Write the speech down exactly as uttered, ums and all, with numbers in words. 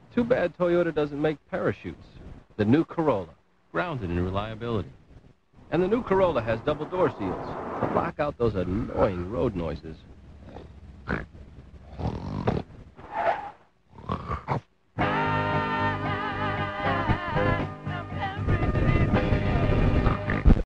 Too bad Toyota doesn't make parachutes. The new Corolla, grounded in reliability. And the new Corolla has double door seals to block out those annoying road noises.